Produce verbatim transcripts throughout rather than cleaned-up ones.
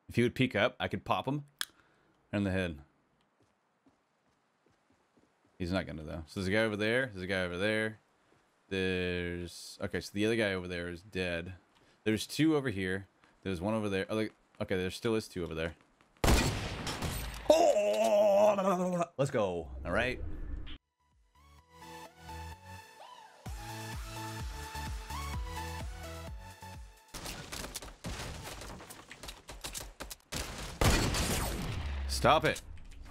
If he would peek up, I could pop him in the head. He's not gonna though. So there's a guy over there. There's a guy over there. There's okay. So the other guy over there is dead. There's two over here. There's one over there. Oh, like, okay, there still is two over there. Oh, let's go. All right. Stop it.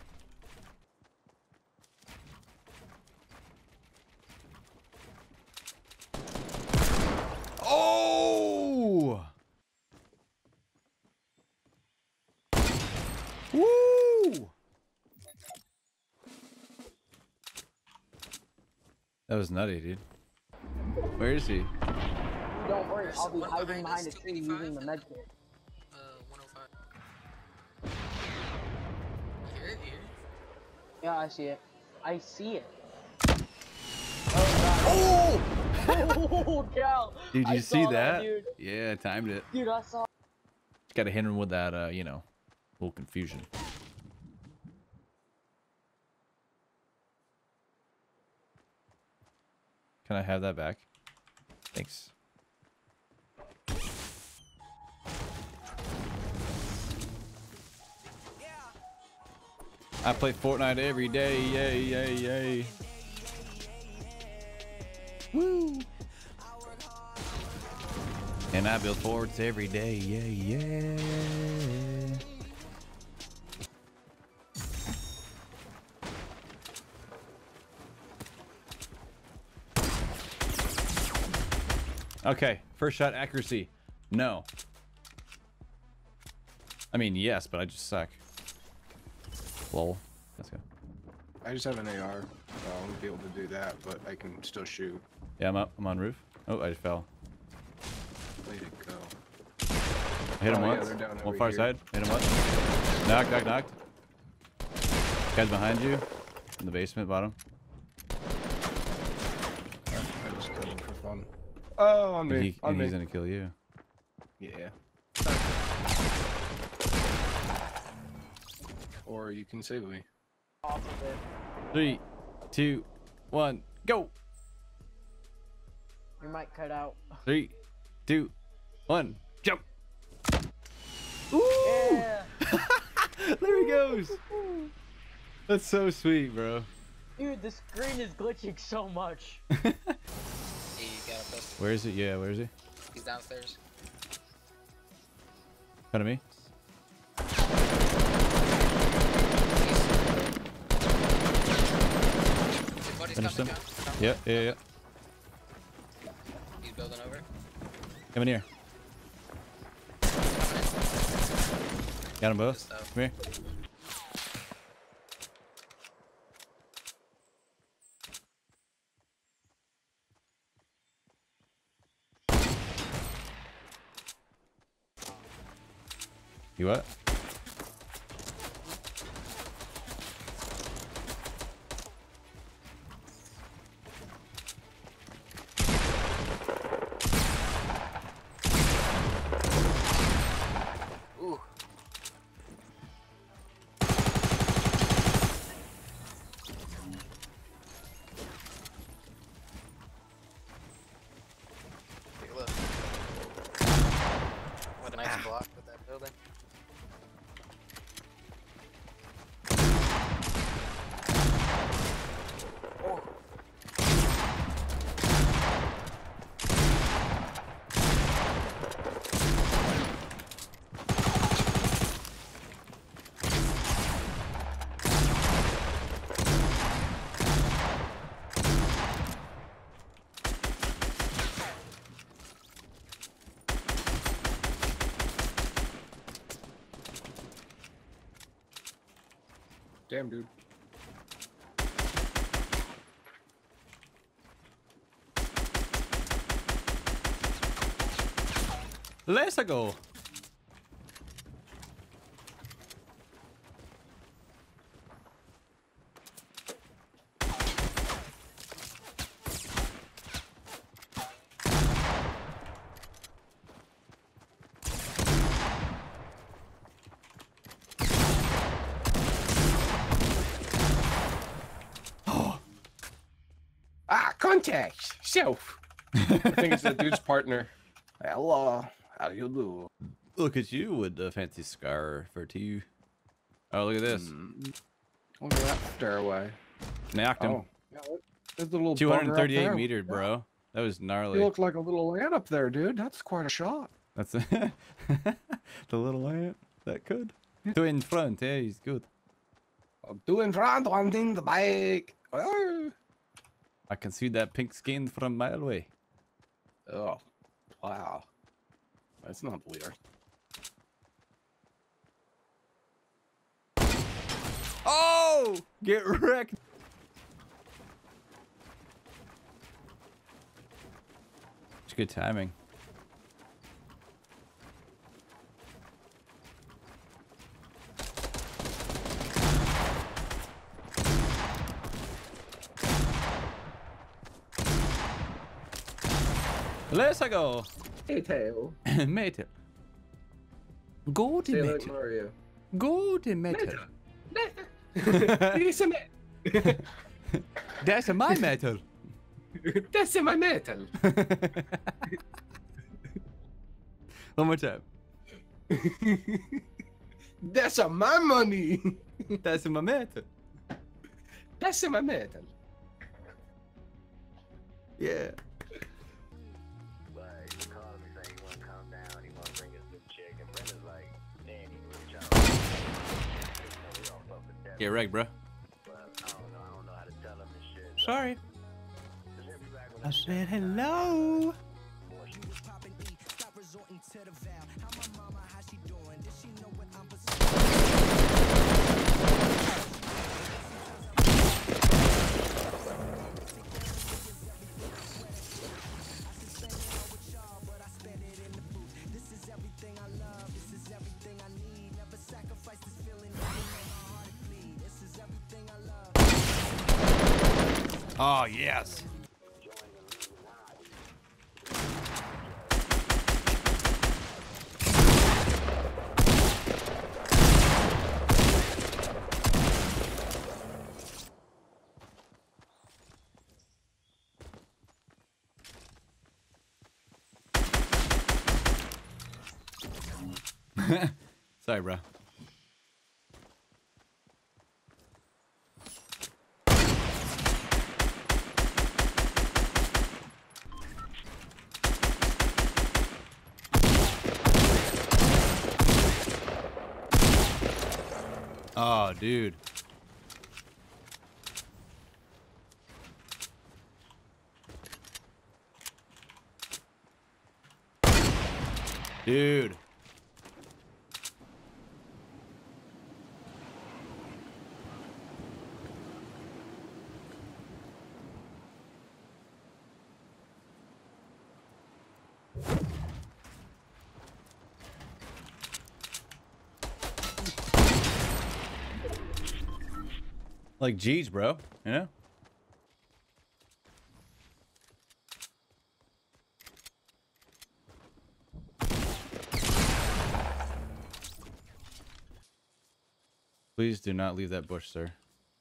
Oh! Woo! That was nutty, dude. Where is he? Don't worry, I'll be hiding behind a tree using the med kit. Uh, one oh five. You hear it? You hear it? Yeah, I see it. I see it. Oh! Oh, Cal! Did you I see saw that? Dude. Yeah, I timed it. Dude, I saw. Just gotta hit him with that, uh, you know, little confusion. Can I have that back? Thanks. I play Fortnite every day, yay, yay, yay. Woo! And I build forts every day, yay, yay. Okay, first shot accuracy. No. I mean, yes, but I just suck. Lol. Let's go. I just have an A R, so I won't be able to do that, but I can still shoot. Yeah, I'm up. I'm on roof. Oh, I just fell. Way to go. I hit him Oh, yeah, once. they're down One over far here. side. Hit him once. Knocked, knocked, knocked. Guy's behind you. In the basement, bottom. I just killed him for fun. Oh, on And, me. he, on and me. he's gonna kill you. Yeah. Or you can save me. Off of it. Three, two, one, go! Your mic cut out. Three, two, one, jump! Ooh! Yeah. There he goes! That's so sweet, bro. Dude, the screen is glitching so much. He got a pistol. Where is he? Yeah, where is he? He's downstairs. Front of me? His buddy's Finish coming him. down. Yeah, yeah, yeah. He's building over. Come in here. Got them both. Stuff. Come here. You what? Ooh. Take a look. What a nice block with that building. Oh. Damn, dude. Let's go. contact self. I think it's that dude's partner. Hello, how you do? Look at you with the fancy scar for two. Oh, look at this. Mm. Look at that stairway. Knocked him. Oh, yeah, look, there's a little two hundred thirty-eight bugger up there. meters, bro. That was gnarly. You look like a little ant up there, dude. That's quite a shot. That's a the little ant. That could. Two in front, yeah, he's good. Two in front, one in the back. Oh, I can see that pink skin from mile away. oh, wow. That's not weird. Oh! Get wrecked! It's good timing. Let's go. Hey, Tail. Metal. Go to Say like metal. Mario. Go to metal. It's a me- That's my metal. That's in my metal. One more time. That's a my money. That's my metal. That's in my metal. Yeah. But he called me saying he want to come down, he want to bring us this chick, and Brenda's like, man, he really trying to. You know, we all fuck with that. Get wrecked, bro. But I don't know, I don't know how to tell him this shit. Sorry. Just hit me back when I I'm said hello. Oh, yes. Sorry, bro. Oh, dude. Dude. Like, geez, bro, you know? Please do not leave that bush, sir.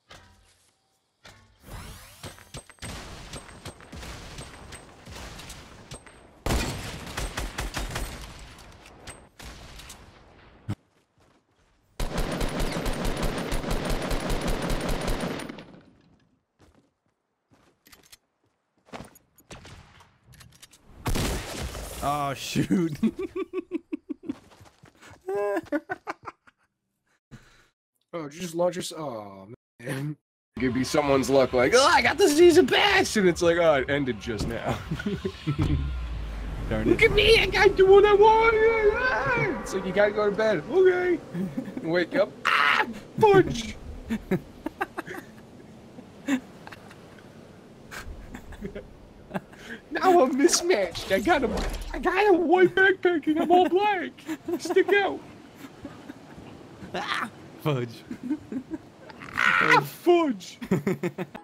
Oh, shoot. Oh, did you just launch your... Oh, man. Could be someone's luck, like, oh, I got the season pass! And it's like, oh, it ended just now. Darn Look it. at me, I got to what I want! It's like, you gotta go to bed. Okay. Wake up. Ah! Fudge! Now I'm mismatched. I got a, I got a white backpack and I'm all black. Stick out. Fudge. Ah, fudge.